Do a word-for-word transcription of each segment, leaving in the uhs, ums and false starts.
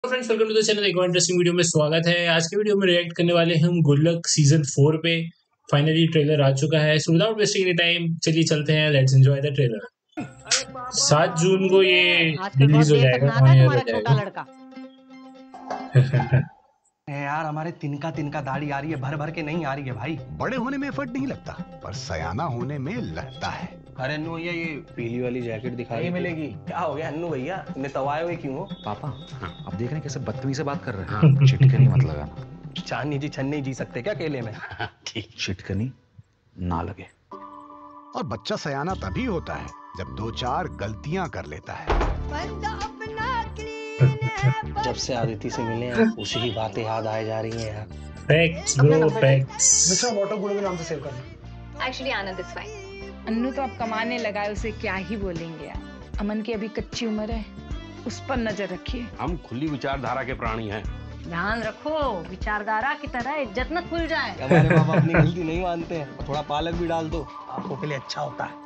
Friends, welcome to the channel. एक और interesting video में स्वागत है। आज के वीडियो में रिएक्ट करने वाले हैं हम गुल्लक सीजन फोर पे। फाइनली ट्रेलर आ चुका है, so without wasting any time चलिए चलते हैं, लेट्स एंजॉय द ट्रेलर। सात जून को ये आजकल बहुत रिलीज हो देर तक जाएगा, नहाता ऑन है एयर हो तुम्हारा छोटा लड़का। जाएगा। यार हमारे तिनका तिनका दाढ़ी आ रही है, भर भर के नहीं आ रही है भाई। बड़े होने में एफर्ट नहीं लगता, पर सयाना होने में लगता है। अरे अन्नू भैया, ये पीली वाली जैकेट दिखाई मिलेगी। क्या हो गया अन्नू भैया, इतने तवाए हुए क्यों हो? पापा, अब देख रहे हैं कैसे बदतमीजी से बात कर रहे हैं। चिटकनी मत लगाना। चांदनी जी छन नहीं जी सकते क्या अकेले में? ठीक, चिटकनी ना लगे। और बच्चा सयाना तभी होता है जब दो चार गलतियां कर लेता है। जब से आदिति से मिले हैं उसी की बातें याद आए जा रही हैं यार। Facts bro, facts. Mister water good के नाम से सेव करना। Actually Anand is fine. Annu तो अब कमाने लगा है, उसे क्या ही बोलेंगे यार। अमन की अभी कच्ची उम्र है, उस पर नजर रखिए। हम खुली विचारधारा के प्राणी हैं। ध्यान रखो, विचारधारा की तरह इज्जत न खुल जाए। हमारे बाबा अपनी गलती नहीं मानते हैं, थोड़ा पालक भी डाल दो, आंखों के लिए अच्छा होता है।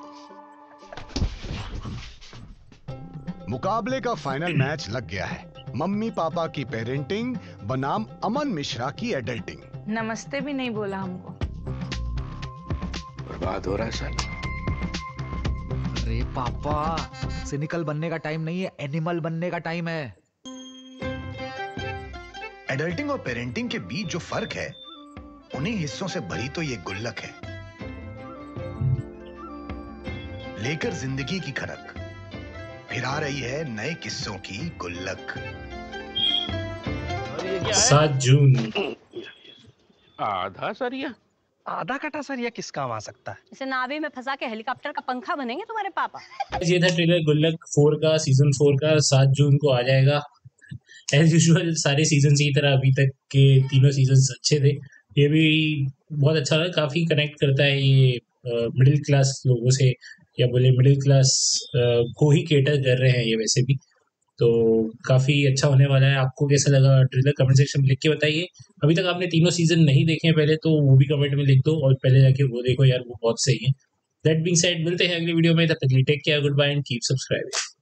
मुकाबले का फाइनल मैच लग गया है। मम्मी पापा की पेरेंटिंग बनाम अमन मिश्रा की एडल्टिंग। नमस्ते भी नहीं बोला हमको। बर्बाद हो रहा है साला। अरे पापा, सिनिकल बनने का टाइम नहीं है, एनिमल बनने का टाइम है। एडल्टिंग और पेरेंटिंग के बीच जो फर्क है, उन्हीं हिस्सों से भरी तो ये गुल्लक है। लेकर जिंदगी की खनक, फिर आ रही है नए किस्सों की गुल्लक। सात जून। आधा सरिया आधा कटा सरिया किस काम आ सकता है? इसे नावे में फंसा के हेलीकॉप्टर का पंखा बनेंगे तुम्हारे पापा। ये था ट्रेलर गुल्लक फोर का, सीजन फोर का। सात जून को आ जाएगा। एज यूजुअल सारे सीजन की तरह अभी तक के तीनों सीजन अच्छे थे, ये भी बहुत अच्छा लगा। काफी कनेक्ट करता है ये मिडिल क्लास लोगों से, या बोले मिडिल क्लास को ही केटर कर रहे हैं ये वैसे भी। तो काफ़ी अच्छा होने वाला है। आपको कैसा लगा ट्रेलर कमेंट सेक्शन में लिख के बताइए। अभी तक आपने तीनों सीजन नहीं देखे हैं पहले, तो वो भी कमेंट में लिख दो, और पहले जाके वो देखो यार, वो बहुत सही है। दैट बीइंग सेड, मिलते हैं अगली वीडियो में। तब तक take care, goodbye and keep subscribing.